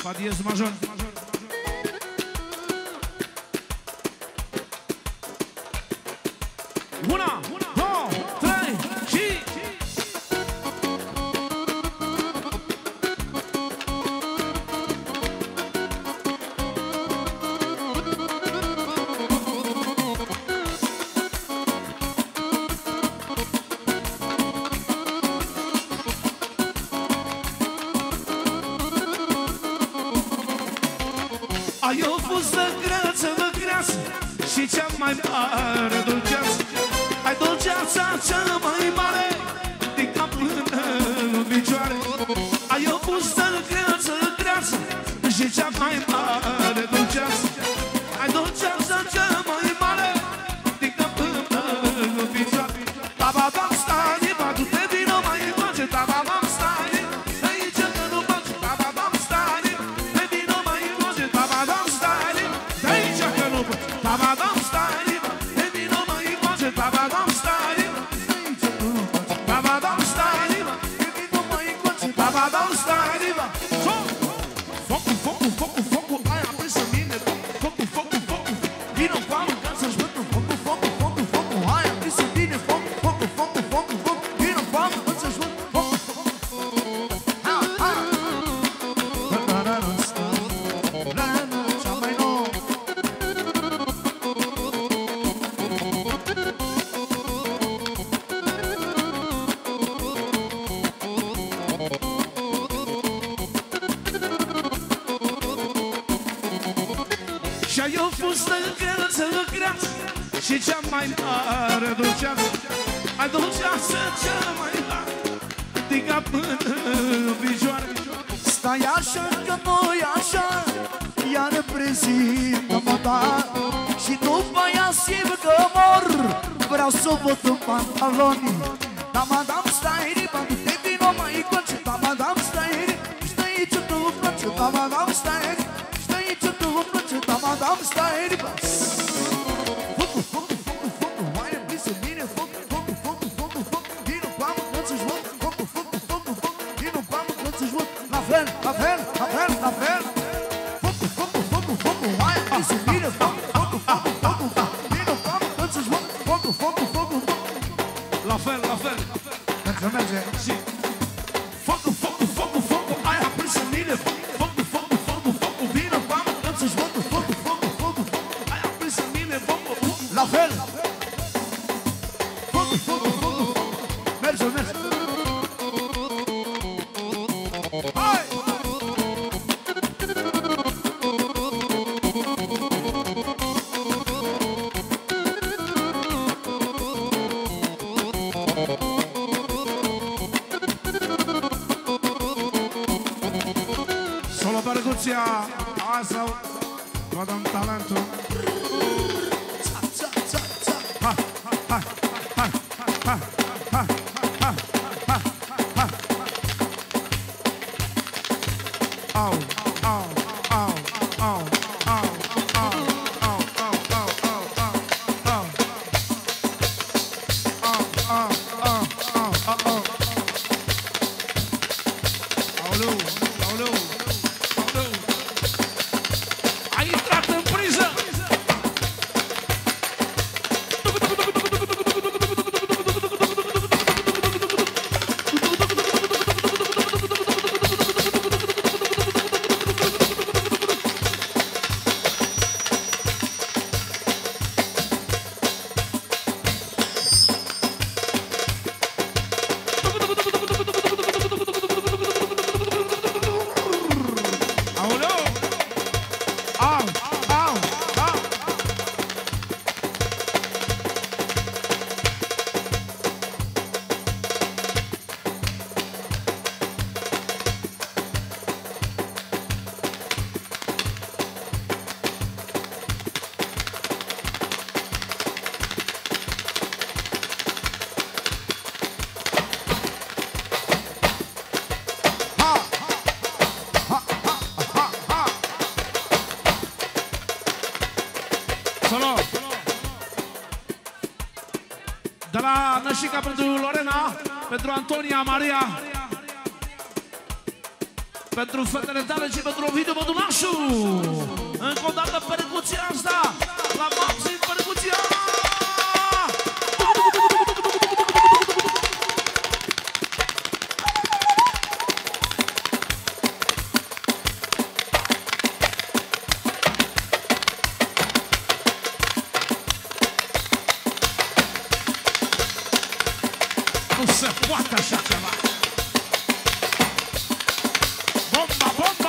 Fa diez major. Una, două, trei și... Ai o fustă greață, greasă și cea mai mare dulceață. Ai dulceața cea mai mare din cap până în picioare. Ai o fustă greață, greasă și cea mai mare dulceață. Ai dulceața cea mai mare din cap până în picioare. Tabadam stai, batu-te vino mai încoace. Tabadam stai, aici că nu faci. Tabadam stai, te vino mai încoace. Tabadam stai, de aici că nu faci. Tabadam stai, te vino mai încoace. Tabadam stai, tabadam stai, te vino mai încoace. Tabadam stai, focul, focul, focul, focul, ai aprins în mine. Focul, focul, focul, vino cu alul ca să-și văd. Focul, focul, focul, focul, ai aprins în mine. Focul, focul, focul, focul, focul, vino cu alul ca să-și văd. Focul, cea mai nouă. Și ai o fustă greață, greață și cea mai mare dulceață. Ai dulceață cea mai mare din cap până în picioare. Stai așa că noi așa, iar prezintă-mă ta. Și după aia simt că mor, vreau să o văd în pantaloni. Da, madame, stai, te vino mai încoace. Da, madame, stai ce tu îmi place. Da, madame, stai ce tu îmi place. Da, madame, stai. Focul, focul, focul, focul, mai aprins în mine. Focul, focul, focul, focul, focul, vino cu amă că ți-și văd. Focul, focul, focul, focul, vino cu amă că ți-și văd. La fel, la fel, la fel, la fel. Focul, focul, focul, focul, mai aprins în mine. Focul, focul, focul, focul, vino cu amă că ți-și văd. Focul, focul, focul, focul. La fel, la fel. Merge. Și focul, focul, focul, focul, ai aprins în mine. Focul, focul, focul, focul, vino cu amă că ți-și văd. Focul, focul, focul, ai aprins în mine. Focul, La fel. Focul, focul, focul. Merge. hai! Solo percuția, asta, vadăm talentul. Ha, ha, ha, ha, ha, ha, ha, ha, ha. Au, au, au, au, au, au, au, au, au, au, au, au. Aoleu, aoleu, aoleu. A intrat în priză. De la Nășica pentru Lorena, pentru Antonia Maria. Pentru fetele tale și pentru Ovidiu Bădulașu. Încă o dată percuția asta. La maxim percuția. Nu se poate așa ceva. Bomba, bomba!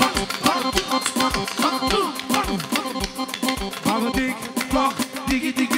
Diggy diggy